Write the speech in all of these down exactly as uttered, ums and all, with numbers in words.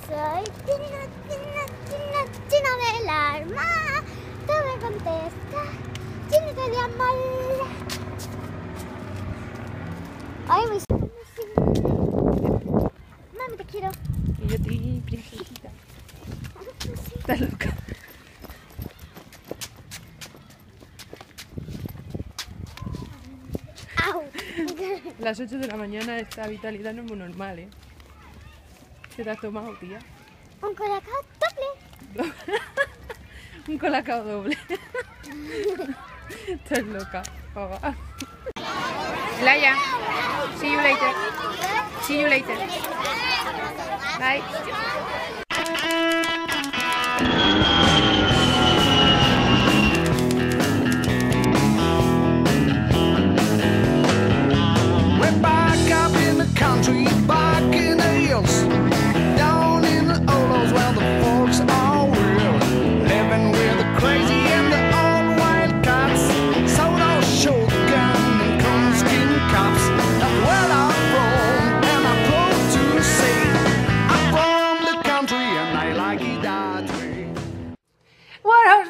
soy Chino, Chino, Chino, Chino del arma. Tú me contestas, Chinito de amor. Ay, muy... Mami, te quiero. Y yo te, princesita. Estás loca. Au. A las ocho de la mañana esta vitalidad no es muy normal, ¿eh? ¿Qué te has tomado, tía? Un colacao doble. Un colacao doble. Estás loca, papá. Laia, see you later. See you later. Bye. We're back up in the country, back in the hills, down in the Olos where the folks are real, living with the crazy and the old wild cats, soda shotgun and coonskin cops. That's where I'm from, and I'm proud to say I'm from the country and I like it that way. ¡Buenos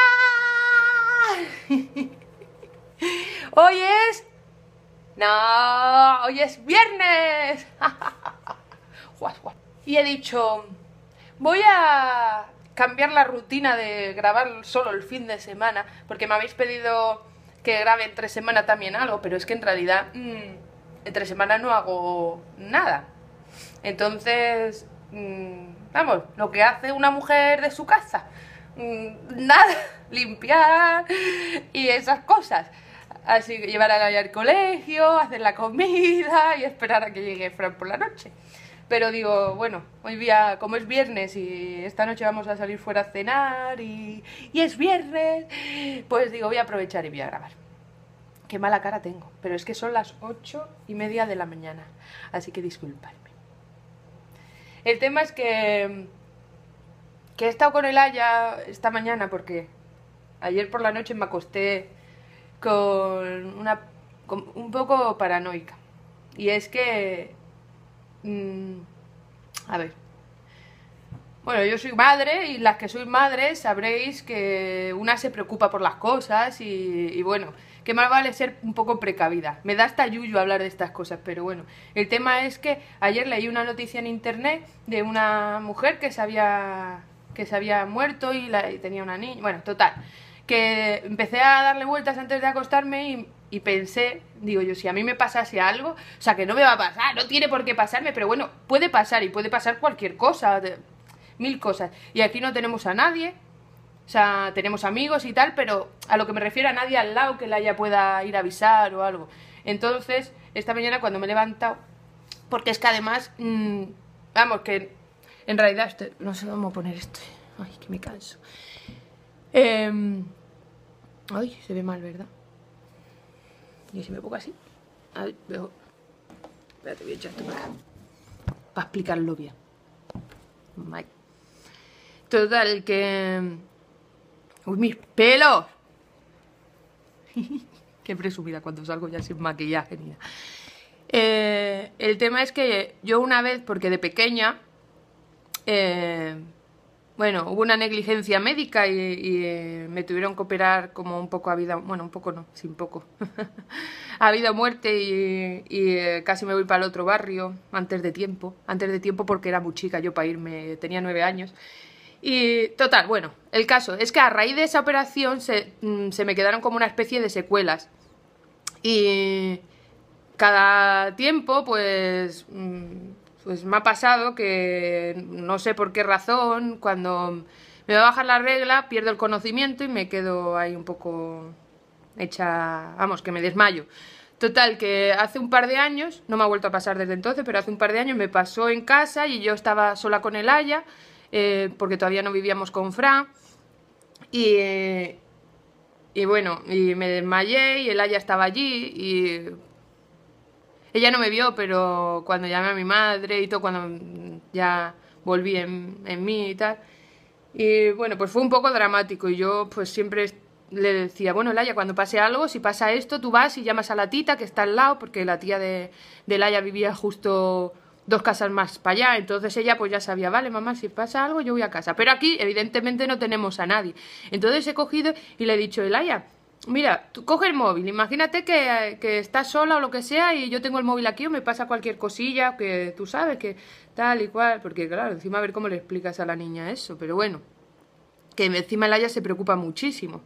días! Hoy es... No, hoy es viernes. Y he dicho, voy a cambiar la rutina de grabar solo el fin de semana, porque me habéis pedido que grabe entre semana también algo, pero es que en realidad mmm, entre semana no hago nada. Entonces, mmm, vamos, lo que hace una mujer de su casa, mmm, nada, limpiar y esas cosas. Así que llevar a Laia al colegio, hacer la comida y esperar a que llegue Fran por la noche. Pero digo, bueno, hoy día, como es viernes y esta noche vamos a salir fuera a cenar y, y es viernes, pues digo, voy a aprovechar y voy a grabar. Qué mala cara tengo, pero es que son las ocho y media de la mañana, así que disculpadme. El tema es que, que he estado con el Laia esta mañana porque ayer por la noche me acosté con una con un poco paranoica, y es que mmm, a ver, bueno, yo soy madre y las que sois madres sabréis que una se preocupa por las cosas y, y bueno, que más vale ser un poco precavida. Me da hasta yuyu hablar de estas cosas, pero bueno, el tema es que ayer leí una noticia en internet de una mujer que se había que se había muerto y, la, y tenía una niña, bueno, total, que empecé a darle vueltas antes de acostarme y, y pensé, digo yo, si a mí me pasase algo, o sea, que no me va a pasar, no tiene por qué pasarme, pero bueno, puede pasar y puede pasar cualquier cosa, de, mil cosas. Y aquí no tenemos a nadie, o sea, tenemos amigos y tal, pero a lo que me refiero a nadie al lado que Laia pueda ir a avisar o algo. Entonces, esta mañana cuando me he levantado, porque es que además, mmm, vamos, que en realidad, este, no sé cómo poner esto, ay, que me canso. Eh, ay, se ve mal, ¿verdad? Y si me pongo así, a ver, mejor. Espérate, voy a echar esto para acá para explicarlo bien. Vale. Total, que... ¡Uy, mis pelos! Qué presumida cuando salgo ya sin maquillaje ni nada. Eh, el tema es que yo una vez, porque de pequeña... Eh, Bueno, hubo una negligencia médica y, y eh, me tuvieron que operar como un poco a vida... Bueno, un poco no, sin poco. A vida o muerte y, y eh, casi me voy para el otro barrio antes de tiempo. Antes de tiempo porque era muy chica yo para irme, tenía nueve años. Y total, bueno, el caso es que a raíz de esa operación se, mm, se me quedaron como una especie de secuelas. Y cada tiempo, pues... Mm, Pues me ha pasado que no sé por qué razón, cuando me va a bajar la regla, pierdo el conocimiento y me quedo ahí un poco hecha, vamos, que me desmayo. Total, que hace un par de años, no me ha vuelto a pasar desde entonces, pero hace un par de años me pasó en casa y yo estaba sola con el Laia, eh, porque todavía no vivíamos con Fran, y, eh, y bueno, y me desmayé y el Laia estaba allí y... Ella no me vio, pero cuando llamé a mi madre y todo, cuando ya volví en, en mí y tal. Y bueno, pues fue un poco dramático y yo pues siempre le decía, bueno, Laia, cuando pase algo, si pasa esto, tú vas y llamas a la tita que está al lado, porque la tía de, de Laia vivía justo dos casas más para allá, entonces ella pues ya sabía, vale mamá, si pasa algo yo voy a casa, pero aquí evidentemente no tenemos a nadie, entonces he cogido y le he dicho, Elaya, mira, tú coge el móvil, imagínate que, que estás sola o lo que sea y yo tengo el móvil aquí o me pasa cualquier cosilla que tú sabes que tal y cual, porque claro, encima a ver cómo le explicas a la niña eso, pero bueno, que encima Elaya se preocupa muchísimo.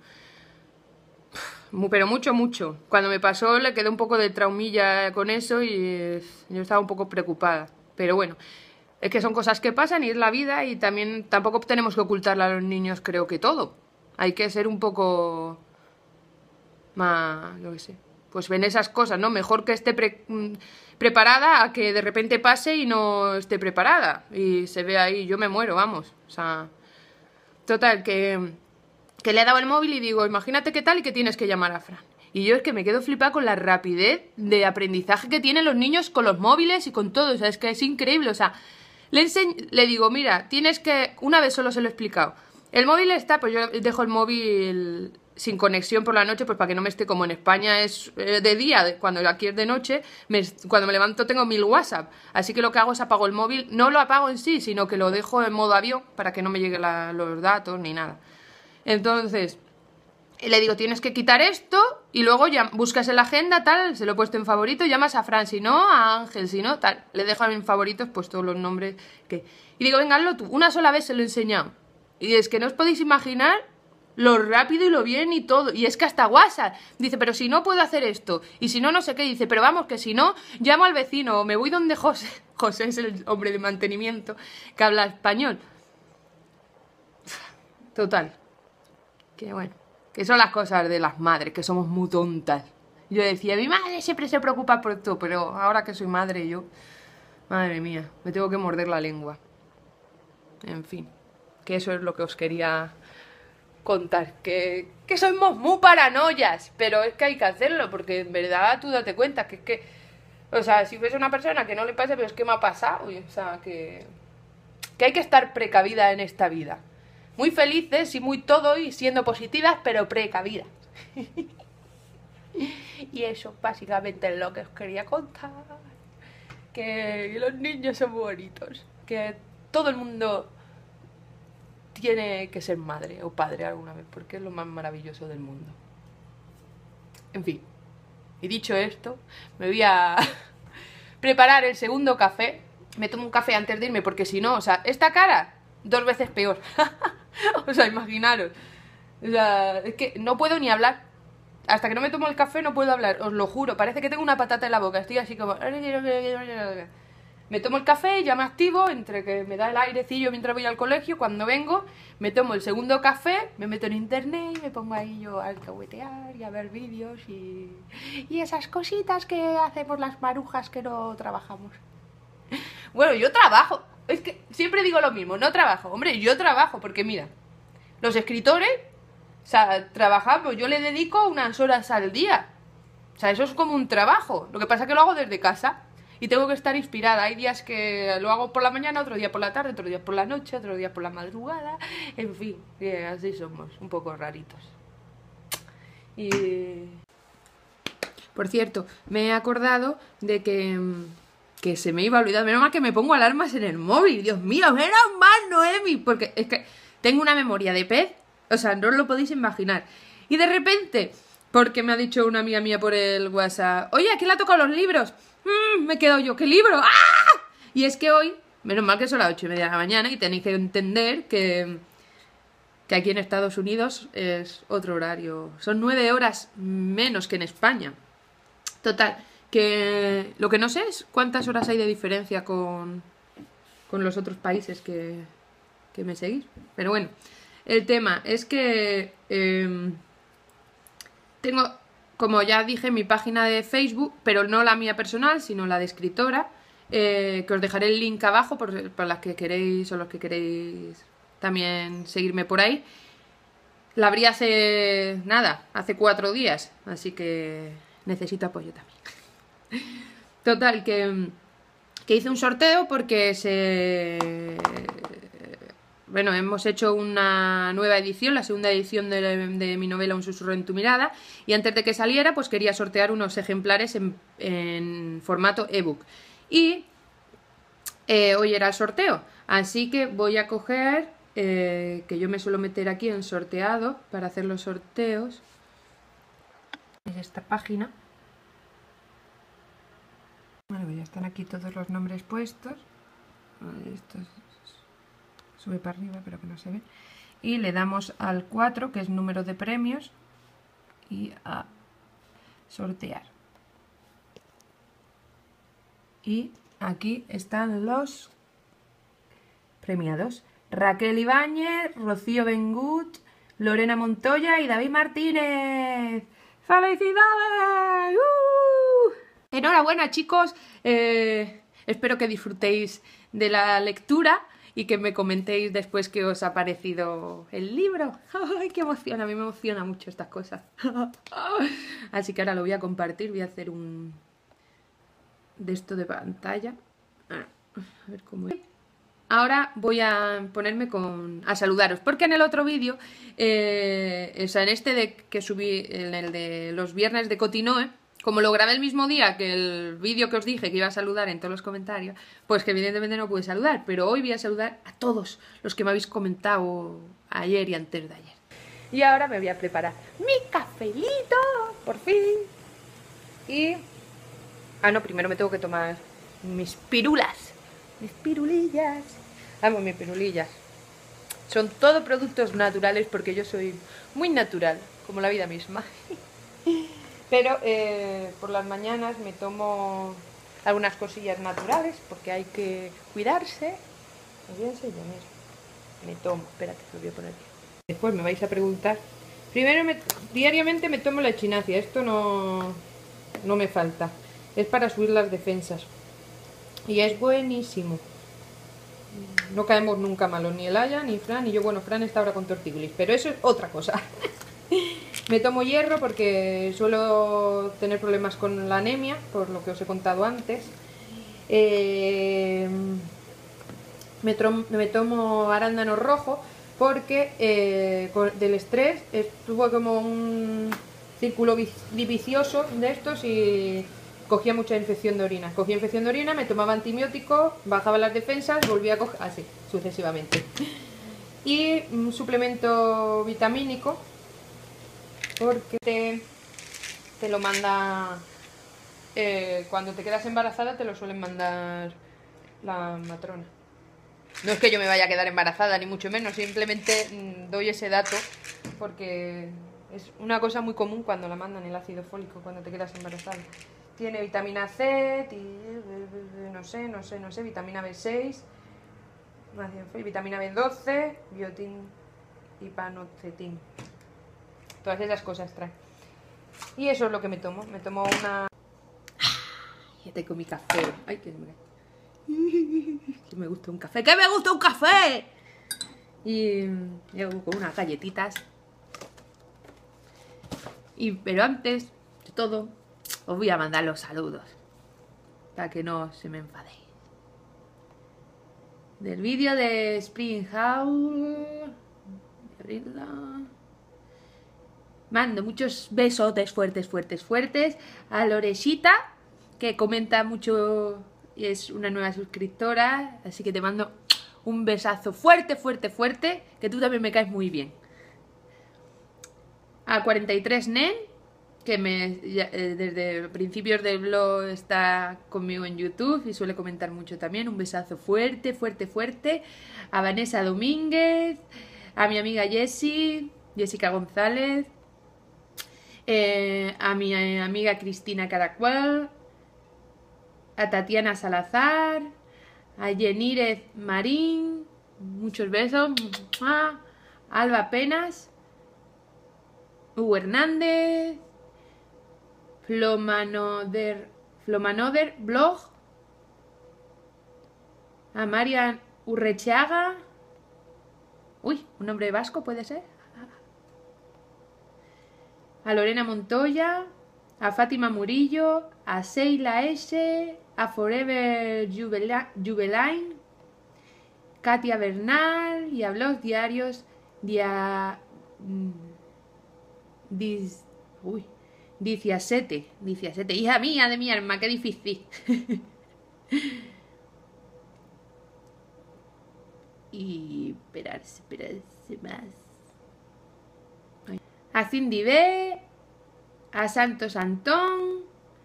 Pero mucho, mucho. Cuando me pasó le quedé un poco de traumilla con eso y eh, yo estaba un poco preocupada. Pero bueno, es que son cosas que pasan y es la vida y también tampoco tenemos que ocultarle a los niños, creo que todo. Hay que ser un poco más, yo qué sé, pues ven esas cosas, ¿no? Mejor que esté pre preparada a que de repente pase y no esté preparada y se ve ahí, yo me muero, vamos. O sea, total, que... que le he dado el móvil y digo, imagínate qué tal y que tienes que llamar a Fran. Y yo es que me quedo flipada con la rapidez de aprendizaje que tienen los niños con los móviles y con todo. O sea, es que es increíble. O sea, le, enseñ le digo, mira, tienes que... Una vez solo se lo he explicado. El móvil está, pues yo dejo el móvil sin conexión por la noche, pues para que no me esté como en España es de día, cuando aquí es de noche, me, cuando me levanto tengo mil WhatsApp. Así que lo que hago es apago el móvil. No lo apago en sí, sino que lo dejo en modo avión para que no me lleguen la, los datos ni nada. Entonces, le digo, tienes que quitar esto y luego ya buscas en la agenda, tal, se lo he puesto en favorito, llamas a Fran, si no, a Ángel, si no, tal. Le dejo en favoritos pues todos los nombres que... Y digo, venga, hazlo tú. Una sola vez se lo he enseñado. Y es que no os podéis imaginar lo rápido y lo bien y todo. Y es que hasta WhatsApp. Dice, pero si no puedo hacer esto. Y si no, no sé qué. Dice, pero vamos, que si no, llamo al vecino o me voy donde José. José es el hombre de mantenimiento que habla español. Total. Que bueno, que son las cosas de las madres, que somos muy tontas. Yo decía, mi madre siempre se preocupa por esto, pero ahora que soy madre yo, madre mía, me tengo que morder la lengua. En fin, que eso es lo que os quería contar, que, que somos muy paranoias, pero es que hay que hacerlo, porque en verdad tú date cuenta que es que, o sea, si fuese una persona que no le pase, pero es que me ha pasado, o sea, que, que hay que estar precavida en esta vida. Muy felices y muy todo y siendo positivas, pero precavidas. Y eso básicamente es lo que os quería contar. Que los niños son muy bonitos. Que todo el mundo tiene que ser madre o padre alguna vez, porque es lo más maravilloso del mundo. En fin, y dicho esto, me voy a preparar el segundo café. Me tomo un café antes de irme, porque si no, o sea, esta cara, dos veces peor. O sea, imaginaros. O sea, es que no puedo ni hablar. Hasta que no me tomo el café no puedo hablar, os lo juro. Parece que tengo una patata en la boca. Estoy así como... Me tomo el café, ya me activo, entre que me da el airecillo mientras voy al colegio. Cuando vengo, me tomo el segundo café, me meto en internet y me pongo ahí yo a alcahuetear y a ver vídeos y... y esas cositas que hacemos las marujas que no trabajamos. Bueno, yo trabajo. Es que siempre digo lo mismo, no trabajo. Hombre, yo trabajo, porque mira, los escritores, o sea, trabajamos, yo le dedico unas horas al día. O sea, eso es como un trabajo. Lo que pasa es que lo hago desde casa y tengo que estar inspirada. Hay días que lo hago por la mañana, otro día por la tarde, otro día por la noche, otro día por la madrugada. En fin, así somos, un poco raritos. Y... Por cierto, me he acordado de que... que se me iba a olvidar, menos mal que me pongo alarmas en el móvil, Dios mío, menos mal, Noemi, porque es que tengo una memoria de pez, o sea, no os lo podéis imaginar, y de repente, porque me ha dicho una amiga mía por el WhatsApp, oye, ¿a quién le ha tocado los libros? Mm, me he quedado yo, ¿qué libro? ¡Ah! Y es que hoy, menos mal que son las ocho y media de la mañana, y tenéis que entender que, que aquí en Estados Unidos es otro horario, son nueve horas menos que en España, total. Que lo que no sé es cuántas horas hay de diferencia con, con los otros países que, que me seguís. Pero bueno, el tema es que eh, tengo, como ya dije, mi página de Facebook, pero no la mía personal, sino la de escritora, eh, que os dejaré el link abajo por, para las que queréis o los que queréis también seguirme por ahí. La abrí hace nada, hace cuatro días, así que necesito apoyo también. Total, que, que hice un sorteo porque se... Bueno, hemos hecho una nueva edición, la segunda edición de, de mi novela Un susurro en tu mirada, y antes de que saliera, pues quería sortear unos ejemplares en, en formato ebook. Y eh, hoy era el sorteo, así que voy a coger, eh, que yo me suelo meter aquí en sorteado para hacer los sorteos. Es esta página. Bueno, ya están aquí todos los nombres puestos. Esto es... sube para arriba, pero que no se ve. Y le damos al cuatro, que es número de premios, y a sortear. Y aquí están los premiados: Raquel Ibáñez, Rocío Bengut, Lorena Montoya y David Martínez. ¡Felicidades! ¡Uh! Enhorabuena, chicos. Eh, espero que disfrutéis de la lectura y que me comentéis después qué os ha parecido el libro. ¡Ay, qué emoción! A mí me emociona mucho estas cosas. Así que ahora lo voy a compartir. Voy a hacer un... de esto de pantalla. A ver cómo es. Ahora voy a ponerme con... a saludaros, porque en el otro vídeo, eh, o sea, en este de que subí, en el de los viernes de Cotinoe, como lo grabé el mismo día que el vídeo que os dije que iba a saludar en todos los comentarios, pues que evidentemente no pude saludar, pero hoy voy a saludar a todos los que me habéis comentado ayer y antes de ayer. Y ahora me voy a preparar mi cafelito, por fin. Y... ah, no, primero me tengo que tomar mis pirulas. Mis pirulillas. Amo mis pirulillas. Son todo productos naturales porque yo soy muy natural, como la vida misma. Pero eh, por las mañanas me tomo algunas cosillas naturales porque hay que cuidarse. Os voy a enseñar, mira. Me tomo, espérate, lo voy a poner aquí. Después me vais a preguntar. Primero, me, diariamente me tomo la echinacia. Esto no, no me falta. Es para subir las defensas. Y es buenísimo. No caemos nunca malos, ni el Aya, ni Fran, ni yo. Bueno, Fran está ahora con tortícolis, pero eso es otra cosa. Me tomo hierro porque suelo tener problemas con la anemia, por lo que os he contado antes. Eh, me, me tomo arándano rojo porque eh, con, del estrés estuvo como un círculo vicioso de estos y... cogía mucha infección de orina. Cogía infección de orina, me tomaba antibiótico, bajaba las defensas, volvía a coger... así, sucesivamente. Y un suplemento vitamínico, porque te, te lo manda... Eh, cuando te quedas embarazada te lo suelen mandar la matrona. No es que yo me vaya a quedar embarazada, ni mucho menos, simplemente mmm, doy ese dato, porque es una cosa muy común cuando la mandan, el ácido fólico, cuando te quedas embarazada. Tiene vitamina C, no sé, no sé, no sé, vitamina B seis, vitamina B doce, biotin y panocetin. Todas esas cosas trae. Y eso es lo que me tomo. Me tomo una... ya tengo mi café. Ay, que me... que me gusta un café. ¡Que me gusta un café! Y llevo con unas galletitas. Y, pero antes de todo... os voy a mandar los saludos para que no se me enfadéis. Del vídeo de Spring House. Mando muchos besotes fuertes, fuertes, fuertes a Loresita, que comenta mucho y es una nueva suscriptora. Así que te mando un besazo fuerte, fuerte, fuerte, que tú también me caes muy bien. A cuarenta y tres Nen, que me, ya, eh, desde principios del blog está conmigo en YouTube y suele comentar mucho también. Un besazo fuerte, fuerte, fuerte. A Vanessa Domínguez, a mi amiga Jessie, Jessica González, eh, a mi eh, amiga Cristina Caracuel, a Tatiana Salazar, a Yenírez Marín, muchos besos, a Alba Penas, Hugo Hernández, Flomanoder, Flomanoder Blog, a Marian Urrechaga, uy, un nombre vasco puede ser, a Lorena Montoya, a Fátima Murillo, a Seila S, a Forever Jubeline, Katia Bernal y a Blogs Diarios dia, dis, uy, dieciasete, dieciasete, hija mía de mi alma, qué difícil. y esperarse, esperarse más. A Cindy B, a Santos Antón.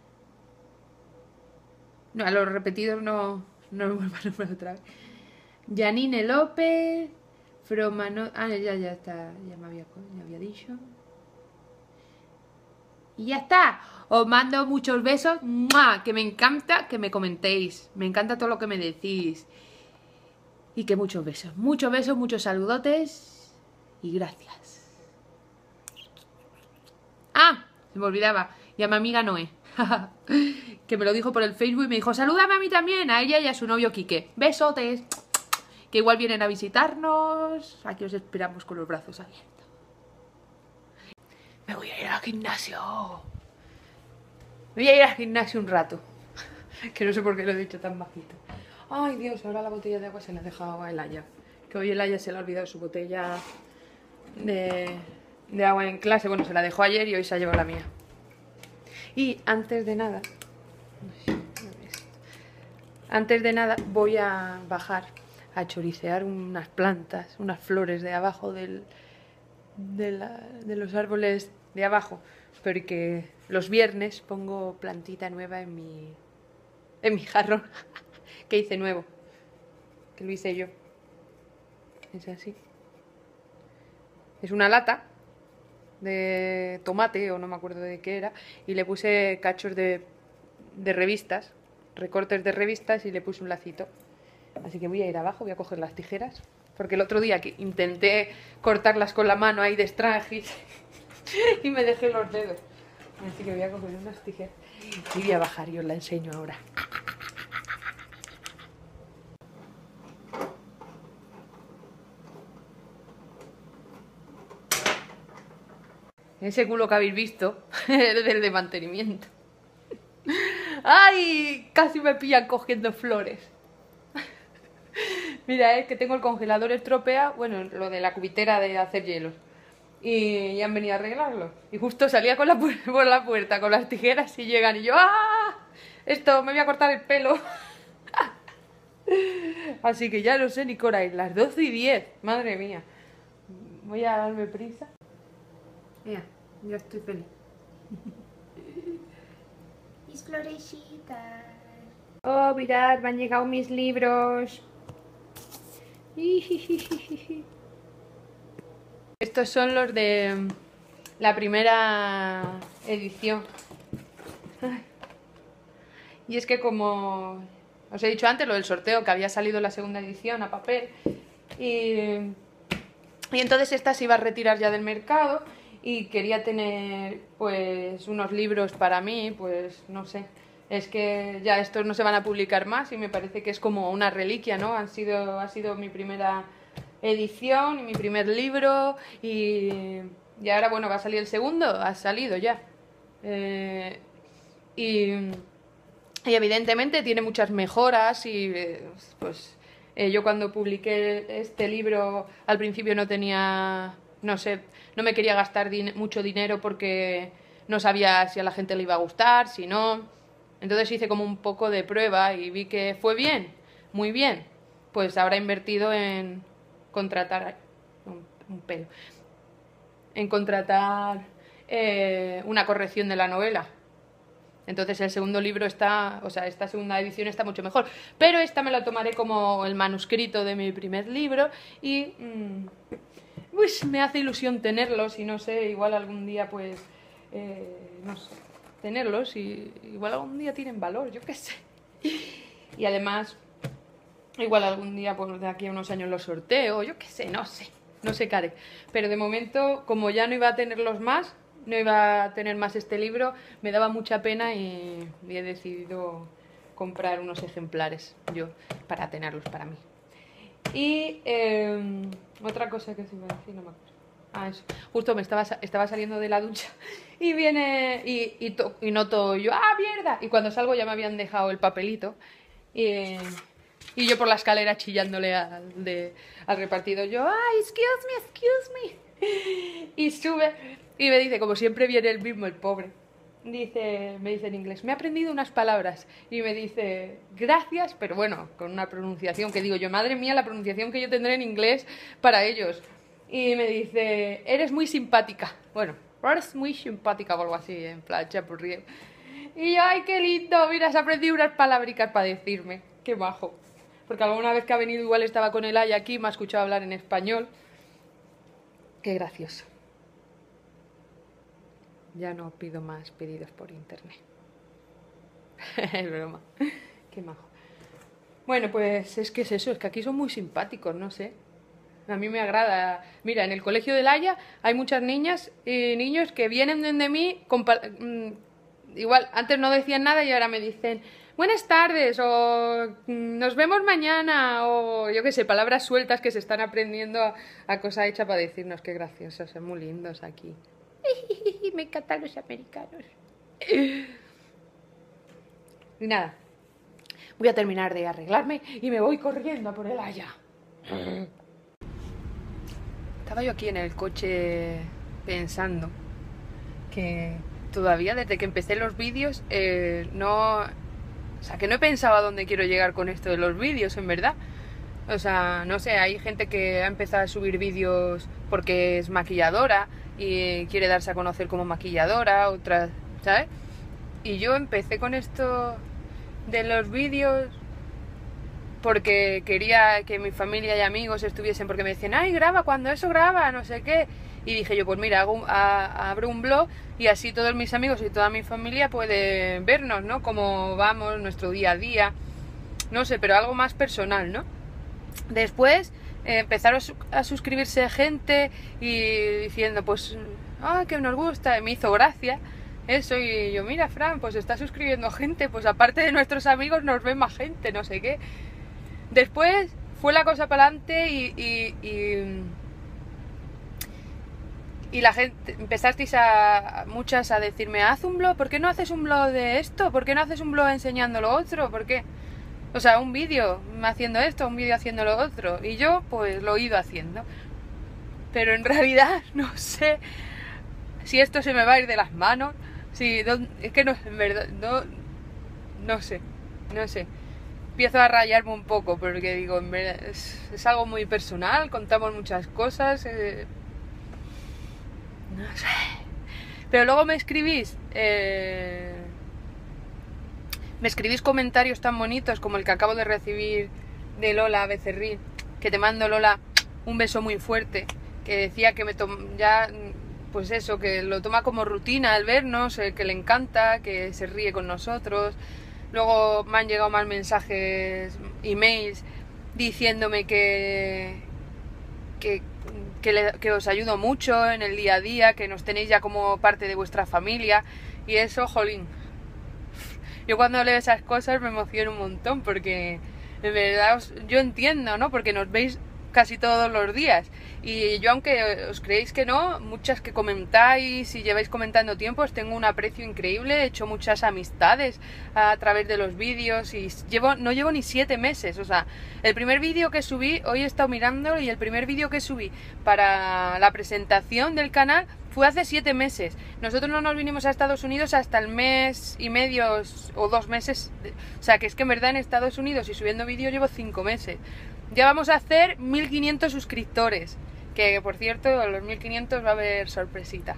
No, a los repetidos no, no lo vuelvo a nombrar otra vez. Janine López, Fromano. Ah, ya, ya está, ya me había, ya había dicho. Y ya está. Os mando muchos besos. ¡Mua! Que me encanta que me comentéis. Me encanta todo lo que me decís. Y que muchos besos. Muchos besos, muchos saludotes. Y gracias. Ah, se me olvidaba. Y a mi amiga Noé. Que me lo dijo por el Facebook y me dijo, salúdame a mí también. A ella y a su novio Quique. Besotes. Que igual vienen a visitarnos. Aquí os esperamos con los brazos abiertos. Me voy a ir al gimnasio. Me voy a ir al gimnasio un rato. Que no sé por qué lo he dicho tan bajito. Ay, Dios, ahora la botella de agua se la ha dejado a Elaya. Que hoy Elaya se le ha olvidado su botella de, de agua en clase. Bueno, se la dejó ayer y hoy se ha llevado la mía. Y antes de nada... Antes de nada voy a bajar a choricear unas plantas, unas flores de abajo del, de, la, de los árboles de abajo, porque los viernes pongo plantita nueva en mi, en mi jarrón, que hice nuevo, que lo hice yo. Es así. Es una lata de tomate, o no me acuerdo de qué era, y le puse cachos de, de revistas, recortes de revistas, y le puse un lacito. Así que voy a ir abajo, voy a coger las tijeras, porque el otro día que intenté cortarlas con la mano ahí de extranjis y me dejé los dedos. Así que voy a coger unas tijeras y voy a bajar y os la enseño ahora. Ese culo que habéis visto es del de mantenimiento. ¡Ay! Casi me pillan cogiendo flores. Mira, es que tengo el congelador estropeado, bueno, lo de la cubitera de hacer hielos. Y ya han venido a arreglarlo. Y justo salía con la por la puerta con las tijeras y llegan y yo ¡ah! Esto, me voy a cortar el pelo. Así que ya no sé ni qué hora es, las doce y diez. Madre mía. Voy a darme prisa. Mira, ya estoy feliz. Mis florecitas. Oh, mirad, me han llegado mis libros. Estos son los de la primera edición. Y es que, como os he dicho antes, lo del sorteo, que había salido la segunda edición a papel, y, y entonces esta se iba a retirar ya del mercado y quería tener pues unos libros para mí, pues no sé. Es que ya estos no se van a publicar más y me parece que es como una reliquia, ¿no? Han sido, ha sido mi primera edición y mi primer libro y, y ahora, bueno, va a salir el segundo, ha salido ya. Eh, y, y evidentemente tiene muchas mejoras y eh, pues eh, yo cuando publiqué este libro al principio no tenía, no sé, no me quería gastar din- mucho dinero porque no sabía si a la gente le iba a gustar, si no. Entonces hice como un poco de prueba y vi que fue bien, muy bien. Pues ahora he invertido en contratar un, un pelo, en contratar eh, una corrección de la novela. Entonces el segundo libro está, o sea, esta segunda edición está mucho mejor. Pero esta me la tomaré como el manuscrito de mi primer libro y mmm, pues me hace ilusión tenerlos y no sé, igual algún día pues, eh, no sé. tenerlos y igual algún día tienen valor, yo qué sé. Y además, igual algún día, pues de aquí a unos años los sorteo, yo qué sé, no sé, no sé qué haré. Pero de momento, como ya no iba a tenerlos más, no iba a tener más este libro, me daba mucha pena y, y he decidido comprar unos ejemplares yo para tenerlos para mí. Y eh, otra cosa que se me decía, no me acuerdo. Ah, eso. Justo me estaba, estaba saliendo de la ducha y viene y, y, to, y noto yo, ¡ah, mierda! Y cuando salgo ya me habían dejado el papelito y, y yo por la escalera chillándole al, de, al repartido, yo, ¡ay, excuse me, excuse me! Y sube y me dice, como siempre viene el mismo, el pobre. dice, me dice en inglés, me he aprendido unas palabras. Y me dice, gracias, pero bueno, con una pronunciación que digo yo, madre mía, la pronunciación que yo tendré en inglés para ellos. Y me dice, eres muy simpática. Bueno, eres muy simpática o algo así, en plan, chapurrío. Y yo, ay, qué lindo, mira, has aprendido unas palabricas para decirme. Qué majo. Porque alguna vez que ha venido igual estaba con el Aya aquí, me ha escuchado hablar en español. Qué gracioso. Ya no pido más pedidos por internet. Es broma. Qué majo. Bueno, pues es que es eso, es que aquí son muy simpáticos, no sé. A mí me agrada. Mira, en el colegio del Haya hay muchas niñas y niños que vienen de mí, igual antes no decían nada y ahora me dicen buenas tardes o nos vemos mañana o yo qué sé, palabras sueltas que se están aprendiendo a, a cosa hecha para decirnos. Qué graciosos, son muy lindos aquí. Me encantan los americanos. Y nada, voy a terminar de arreglarme y me voy corriendo a por el Haya. Estaba yo aquí en el coche pensando que todavía desde que empecé los vídeos eh, no... O sea, que no he pensado a dónde quiero llegar con esto de los vídeos, en verdad. O sea, no sé, hay gente que ha empezado a subir vídeos porque es maquilladora y quiere darse a conocer como maquilladora, otras, ¿sabes? Y yo empecé con esto de los vídeos porque quería que mi familia y amigos estuviesen, porque me decían, ay, graba, cuando eso graba, no sé qué. Y dije yo, pues mira, hago un, a, abro un blog y así todos mis amigos y toda mi familia pueden vernos, ¿no? Cómo vamos, nuestro día a día, no sé, pero algo más personal, ¿no? Después eh, empezaron a, su a suscribirse gente y diciendo, pues, ah, que nos gusta, y me hizo gracia eso, y yo, mira, Fran, pues está suscribiendo gente, pues aparte de nuestros amigos nos ven más gente, no sé qué. Después fue la cosa para adelante y, y, y, y la gente, empezasteis a muchas a decirme, haz un blog, ¿por qué no haces un blog de esto? ¿Por qué no haces un blog enseñando lo otro? ¿Por qué? O sea, un vídeo haciendo esto, un vídeo haciendo lo otro. Y yo, pues, lo he ido haciendo. Pero en realidad no sé si esto se me va a ir de las manos. Si, no, es que no, en verdad, no, no sé, no sé. Empiezo a rayarme un poco porque digo, en verdad, es, es algo muy personal, contamos muchas cosas. Eh, no sé. Pero luego me escribís... Eh, Me escribís comentarios tan bonitos como el que acabo de recibir de Lola Becerril, que te mando, Lola, un beso muy fuerte, que decía que me ya, pues eso, que lo toma como rutina el vernos, eh, que le encanta, que se ríe con nosotros. Luego me han llegado más mensajes, emails, diciéndome que, que, que, le, que os ayudo mucho en el día a día, que nos tenéis ya como parte de vuestra familia, y eso, jolín. Yo cuando leo esas cosas me emociono un montón porque en verdad os, yo entiendo, ¿no? Porque nos veis casi todos los días y yo, aunque os creéis que no, muchas que comentáis y lleváis comentando tiempo, os tengo un aprecio increíble, he hecho muchas amistades a través de los vídeos y llevo, no llevo ni siete meses, o sea, el primer vídeo que subí, hoy he estado mirando, y el primer vídeo que subí para la presentación del canal fue hace siete meses. Nosotros no nos vinimos a Estados Unidos hasta el mes y medio o dos meses. O sea, que es que en verdad en Estados Unidos y subiendo vídeos llevo cinco meses. Ya vamos a hacer mil quinientos suscriptores. Que, por cierto, a los mil quinientos va a haber sorpresita.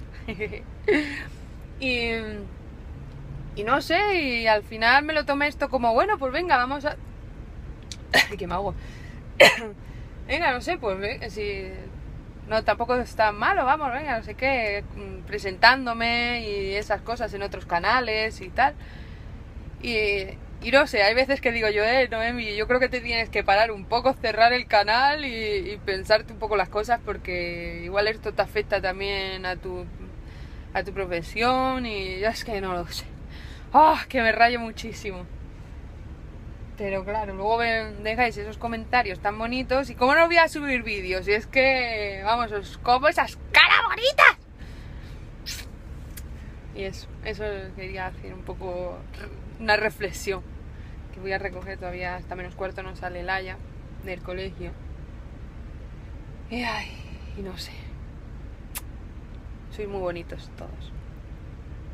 y, y no sé, y al final me lo tomé esto como, bueno, pues venga, vamos a... ¿Qué me hago? Venga, no sé, pues venga, si... No, tampoco es tan malo, vamos, venga, no sé qué, presentándome y esas cosas en otros canales y tal. Y, y no sé, hay veces que digo yo, eh, Noemi, yo creo que te tienes que parar un poco, cerrar el canal y, y pensarte un poco las cosas, porque igual esto te afecta también a tu, a tu profesión y ya es que no lo sé. ¡Ah! Oh, que me rayo muchísimo. Pero claro, luego dejáis esos comentarios tan bonitos y ¿cómo no voy a subir vídeos? Y es que, vamos, os como esas caras bonitas. Y eso, eso quería hacer un poco una reflexión. Que voy a recoger todavía, hasta menos cuarto no sale el Haya del colegio. Y, ay, y no sé. Sois muy bonitos todos.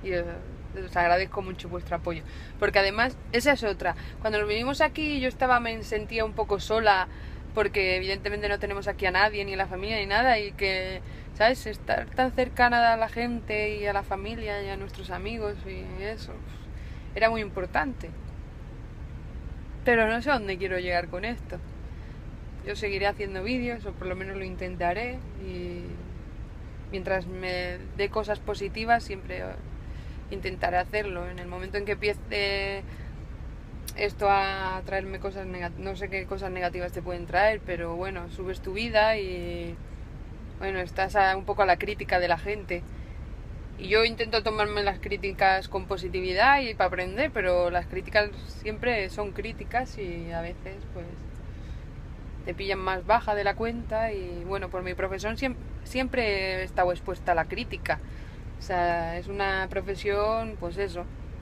y os, os agradezco mucho vuestro apoyo. Porque además, esa es otra. Cuando nos vinimos aquí yo estaba, me sentía un poco sola, porque evidentemente no tenemos aquí a nadie, ni a la familia, ni nada, y que, ¿sabes? Estar tan cercana a la gente y a la familia y a nuestros amigos y eso, era muy importante. Pero no sé a dónde quiero llegar con esto. Yo seguiré haciendo vídeos, o por lo menos lo intentaré, y mientras me dé cosas positivas siempre intentaré hacerlo. En el momento en que empiece esto a traerme cosas negativas, no sé qué cosas negativas te pueden traer, pero bueno, subes tu vida y bueno, estás a, un poco a la crítica de la gente. Y yo intento tomarme las críticas con positividad y para aprender, pero las críticas siempre son críticas y a veces pues te pillan más baja de la cuenta. Y bueno, por mi profesión siempre, siempre he estado expuesta a la crítica. O sea, es una profesión, pues eso,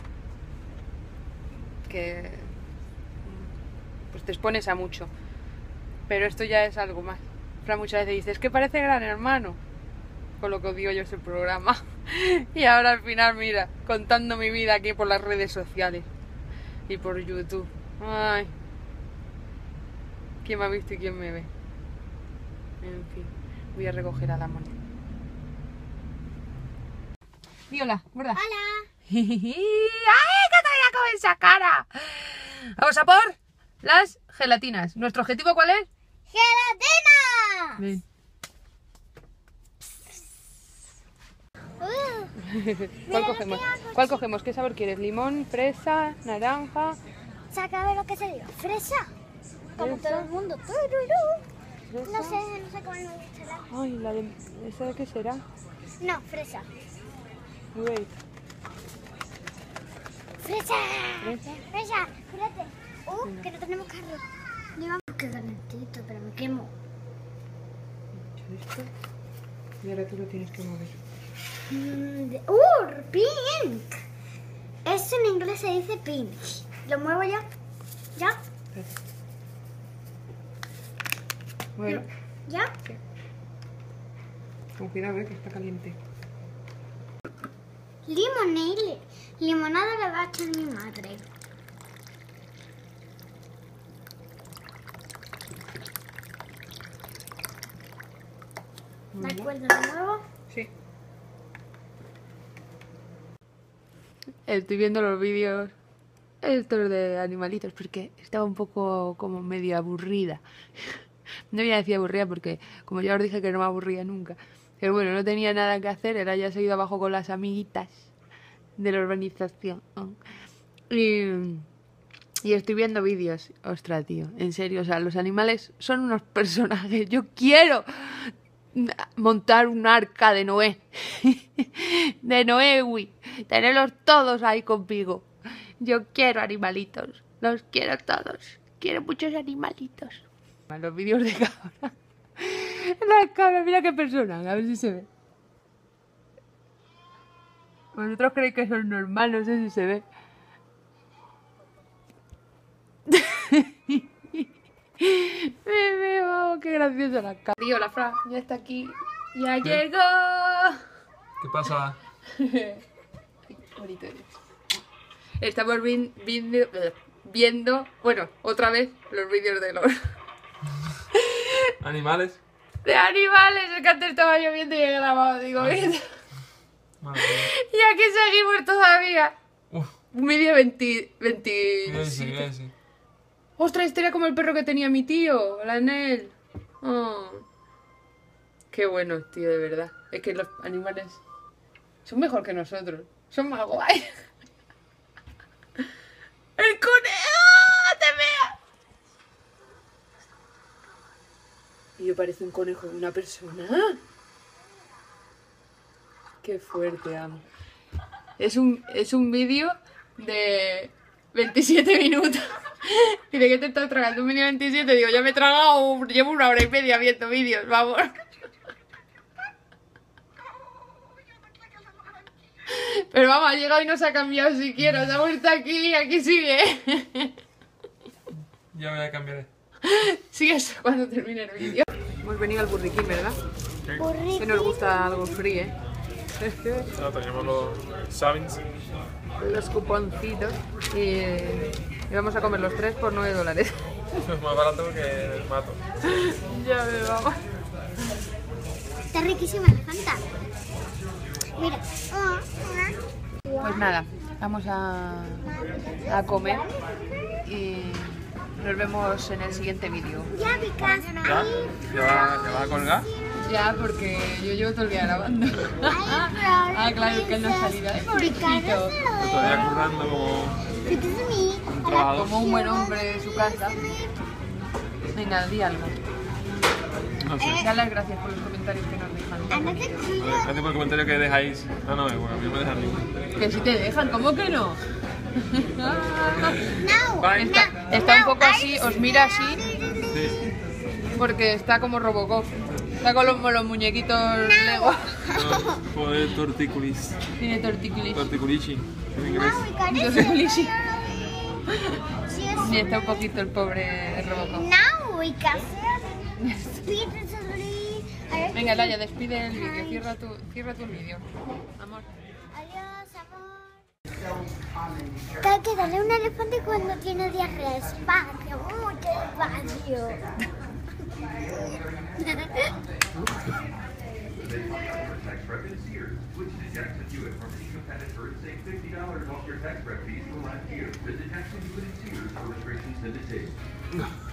que pues te expones a mucho. Pero esto ya es algo más. Fran muchas veces dice, es que parece Gran Hermano, con lo que odio yo ese programa. Y ahora al final, mira, contando mi vida aquí por las redes sociales y por YouTube. Ay, quién me ha visto y quién me ve. En fin, voy a recoger a la moneda. Di hola, ¿verdad? Hola. ¡Ay, que todavía con esa cara! Vamos a por las gelatinas. ¿Nuestro objetivo cuál es? ¡Gelatina! Ven. Uh, ¿Cuál cogemos? ¿Cuál cogemos? ¿Qué sabor quieres? ¿Limón, fresa, naranja? saca a ver lo que se diga. Fresa. Como Fresa. todo el mundo. Tururú. ¿Fresa? No sé, no sé cómo me gusta la... Ay, la de... ¿esa de qué será? No, fresa. Wait. ¡Fresa! ¿Fresa? ¡Fresa! Espérate. Uh, que no tenemos carro. Llevamos que calentito, pero me quemo. ¿Esto? Y ahora tú lo tienes que mover. Mm, de- ¡Uh! ¡Pink! Eso en inglés se dice pink. ¿Lo muevo ya? ¿Ya? Espérate. Bueno, ¿Ya? con cuidado, eh, que está caliente. Limonade. Limonada le va a echar mi madre. ¿De acuerdo? ¿Lo muevo? Sí. Estoy viendo los vídeos estos de animalitos porque estaba un poco como medio aburrida. No voy a decir aburrida porque, como ya os dije, que no me aburría nunca. Pero bueno, no tenía nada que hacer, era ya seguido abajo con las amiguitas de la urbanización. Y, y estoy viendo vídeos. Ostras, tío, en serio, o sea, los animales son unos personajes. Yo quiero montar un arca de Noé. De Noé, uy. Tenerlos todos ahí conmigo. Yo quiero animalitos. Los quiero todos. Quiero muchos animalitos. Los vídeos de cabra. La cabra, mira qué persona. A ver si se ve. Vosotros creéis que son normal, no sé si se ve. Me veo, qué graciosa la cabra. Tío, la Fra ya está aquí. Ya ¿Qué? llegó. ¿Qué pasa? Qué bonito eres. Estamos vi- viendo, viendo, bueno, otra vez los vídeos de los ¿Animales? de animales. Es que antes estaba lloviendo y he grabado, digo, Ah, mira. Madre mía. Y aquí seguimos todavía. Uf, Un vídeo veinte, mira ese, veintisiete. mira ese. Ostras, este era como el perro que tenía mi tío, la Nel. Oh. Qué bueno, tío, de verdad. Es que los animales son mejor que nosotros. Son más guay. ¡El conejo! ¡Te vea! Y yo parece un conejo de una persona. Qué fuerte, amo. Es un, es un vídeo de veintisiete minutos. Y de qué te estás tragando un vídeo de veintisiete. Digo, ya me he tragado, llevo una hora y media viendo vídeos, vamos. Pero vamos, ha llegado y no se ha cambiado siquiera. Se ha vuelto aquí y aquí sigue. Ya voy a cambiar. Sigue eso cuando termine el vídeo. Hemos venido al burriquín, ¿verdad? Que nos gusta algo free, ¿eh? No, teníamos los Savins. Los cuponcitos y, y vamos a comer los tres por nueve dólares. Es más barato que el mato. Ya me vamos. Está riquísima la Fanta. Mira. Pues nada, vamos a, a comer y nos vemos en el siguiente vídeo. Ya, because ¿Ya? ¿Ya va, ya va a colgar? Ya, porque yo llevo todo el día grabando. Ah, Ah, claro, que él no ha salido. Ay, pobrecito. Todavía currando como un trabajador. Como un buen hombre de su casa. Venga, di algo. No sé. Da las gracias por los comentarios que nos dejan. Gracias por el comentario que dejáis. Ah, no, bueno, a mí no me dejan ninguno. Que si te dejan, ¿cómo que no? No. Bye. Está, está un poco así, os mira así, Sí. porque está como Robocop. Está con los, los muñequitos Lego. No, joder, torticulis. Tiene torticulis. Torticulichi, en inglés. Torticulis. Yes. Y está un poquito el pobre Robocop. Now we can speedily. Venga, Laia, despide el vídeo. Cierra tu, cierra tu vídeo. Amor. Adiós, amor. Que hay que darle a un elefante cuando tiene diarrea. Espacio, mucho espacio. Tax prep is here. Switch to Jackson Hewitt from independent firm. Save fifty dollars off your tax prep fees for last year. Visit Jackson Hewitt and Sears for restrictions and details.